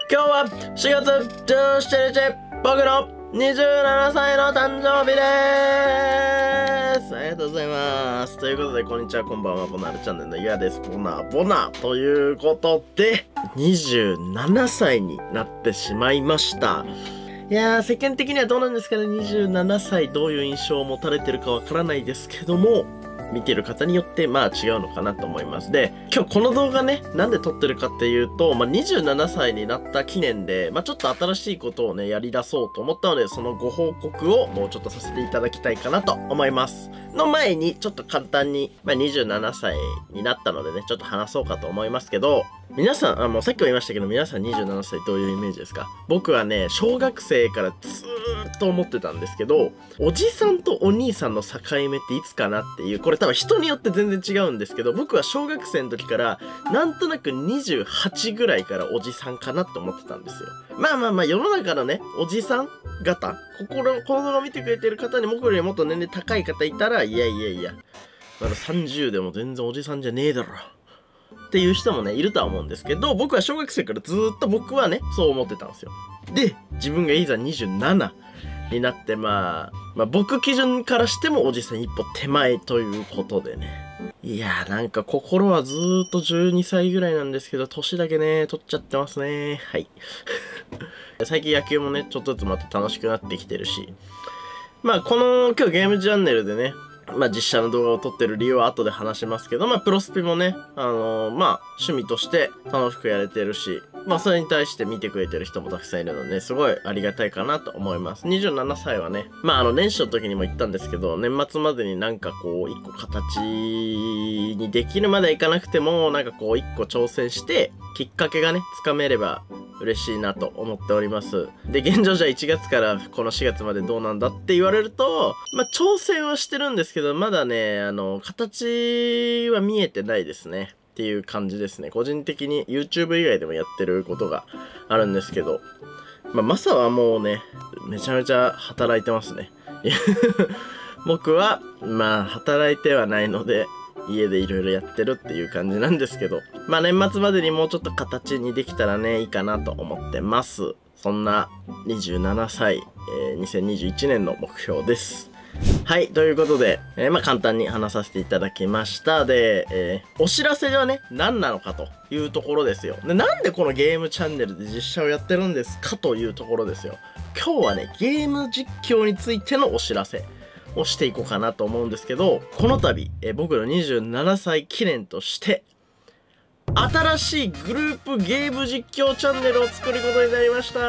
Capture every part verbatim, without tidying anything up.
今日はしがつじゅうしちにち、僕のにじゅうななさいの誕生日でーす。ありがとうございます。ということで、こんにちは、こんばんは、ボナールチャンネルのイヤです。ボナー、ボナーということで、にじゅうななさいになってしまいました。いやー、世間的にはどうなんですかね。にじゅうななさい、どういう印象を持たれてるかわからないですけども、見てる方によってまあ違うのかなと思います。で、今日この動画ね、なんで撮ってるかっていうと、まあにじゅうななさいになった記念で、まあちょっと新しいことをね、やり出そうと思ったので、そのご報告をもうちょっとさせていただきたいかなと思います。の前に、ちょっと簡単に、まあにじゅうななさいになったのでね、ちょっと話そうかと思いますけど、皆さん、あ、もうさっきも言いましたけど、皆さんにじゅうななさいどういうイメージですか？僕はね、小学生からずーっと思ってたんですけど、おじさんとお兄さんの境目っていつかなっていう、これ多分人によって全然違うんですけど、僕は小学生の時から、なんとなくにじゅうはちぐらいからおじさんかなって思ってたんですよ。まあまあまあ、世の中のね、おじさん方、心、この動画を見てくれてる方に僕よりもっと年齢高い方いたら、いやいやいや、まださんじゅうでも全然おじさんじゃねえだろ。っていう人もね、いるとは思うんですけど、僕は小学生からずーっと僕はね、そう思ってたんですよ。で、自分がいざにじゅうななになって、まあ、まあ僕基準からしてもおじさん一歩手前ということでね。いやーなんか心はずーっとじゅうにさいぐらいなんですけど、年だけね、取っちゃってますね。はい。最近野球もね、ちょっとずつまた楽しくなってきてるし。まあこの今日ゲームチャンネルでね、まあ実写の動画を撮ってる理由は後で話しますけど、まあプロスピもね、あのー、まあ趣味として楽しくやれてるし、まあそれに対して見てくれてる人もたくさんいるので、ね、すごいありがたいかなと思います。にじゅうななさいはね、まああの年始の時にも言ったんですけど、年末までになんかこう一個形にできるまではいかなくても、なんかこう一個挑戦して、きっかけがね、つかめれば嬉しいなと思っております。で、現状じゃあいちがつからこのしがつまでどうなんだって言われると、まあ挑戦はしてるんですけど、まだね、あの、形は見えてないですね。っていう感じですね。個人的に YouTube 以外でもやってることがあるんですけど、まあ、マサはもうね、めちゃめちゃ働いてますね。僕は、まあ、働いてはないので、家でいろいろやってるっていう感じなんですけど、まあ年末までにもうちょっと形にできたらね、いいかなと思ってます。そんなにじゅうななさい、えー、にせんにじゅういちねんの目標です。はい、ということで、えー、まあ簡単に話させていただきました。で、えー、お知らせはね、何なのかというところですよ。で、なんでこのゲームチャンネルで実写をやってるんですかというところですよ。今日はね、ゲーム実況についてのお知らせをしていこうかなと思うんですけど、この度、えー、僕のにじゅうななさい記念として、新しいグループゲーム実況チャンネルを作ることになりました。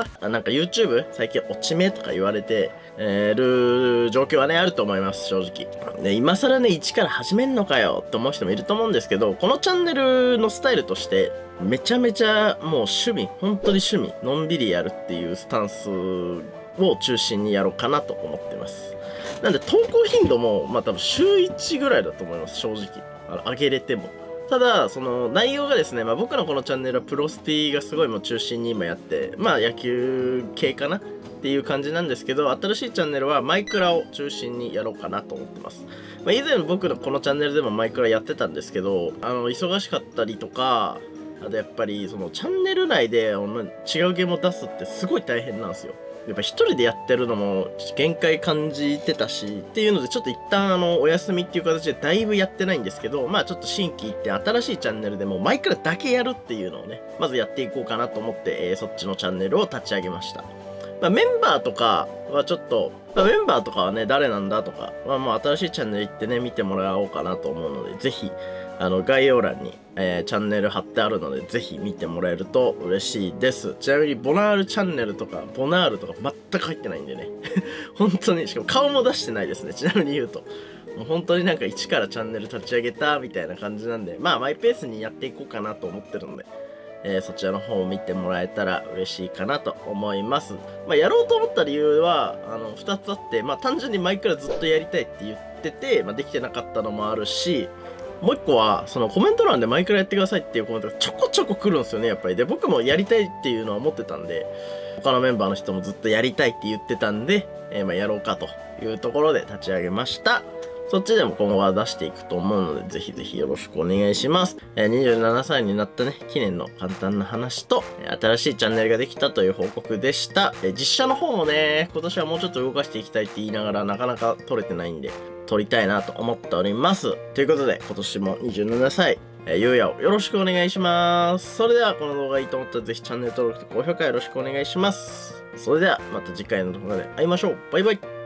あ、なんか YouTube 最近落ち目とか言われて、えー、る状況はね、あると思います、正直。で、今更ね、一から始めんのかよって思う人もいると思うんですけど、このチャンネルのスタイルとして、めちゃめちゃもう趣味、本当に趣味、のんびりやるっていうスタンスを中心にやろうかなと思ってます。なんで投稿頻度も、まあ多分週いちぐらいだと思います、正直。あの、上げれても。ただ、その内容がですね、まあ僕のこのチャンネルはプロスピがすごいもう中心に今やって、まあ野球系かなっていう感じなんですけど、新しいチャンネルはマイクラを中心にやろうかなと思ってます。まあ以前僕のこのチャンネルでもマイクラやってたんですけど、あの、忙しかったりとか、あとやっぱりそのチャンネル内で違うゲームを出すってすごい大変なんですよ。やっぱ一人でやってるのも限界感じてたしっていうのでちょっと一旦あのお休みっていう形でだいぶやってないんですけど、まあちょっと新規一点新しいチャンネルでもマイクラだけやるっていうのをね、まずやっていこうかなと思って、えー、そっちのチャンネルを立ち上げました。まあメンバーとかはちょっと、まあ、メンバーとかはね誰なんだとか、まあもう新しいチャンネル行ってね見てもらおうかなと思うので、ぜひあの概要欄に、えー、チャンネル貼ってあるので、ぜひ見てもらえると嬉しいです。ちなみに、ボナールチャンネルとか、ボナールとか全く入ってないんでね。本当に、しかも顔も出してないですね。ちなみに言うと。もう本当になんか一からチャンネル立ち上げたみたいな感じなんで、まあマイペースにやっていこうかなと思ってるので、えー、そちらの方を見てもらえたら嬉しいかなと思います。まあやろうと思った理由は、あの、二つあって、まあ単純にマイクラずっとやりたいって言ってて、まあできてなかったのもあるし、もう一個は、そのコメント欄でマイクラやってくださいっていうコメントがちょこちょこ来るんですよね、やっぱり。で、僕もやりたいっていうのは思ってたんで、他のメンバーの人もずっとやりたいって言ってたんで、えー、まあやろうかというところで立ち上げました。 そっちでも今後は出していくと思うので、ぜひぜひよろしくお願いします。えー、にじゅうななさいになったね、記念の簡単な話と、新しいチャンネルができたという報告でした。えー、実写の方もね、今年はもうちょっと動かしていきたいって言いながら、なかなか撮れてないんで、撮りたいなと思っております。ということで、今年もにじゅうななさい、えー、ゆうやをよろしくお願いします。それでは、この動画いいと思ったらぜひチャンネル登録と高評価よろしくお願いします。それでは、また次回の動画で会いましょう。バイバイ。